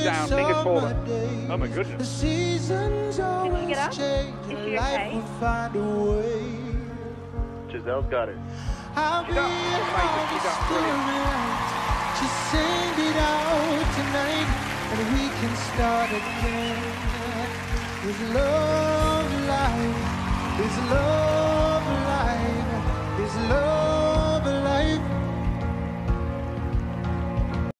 down, finger forward. Oh my goodness. Can you get up? Is she okay? Giselle's got it. She's up. Amazing. She's up. Brilliant. Just sing it out tonight, and we can start again with love.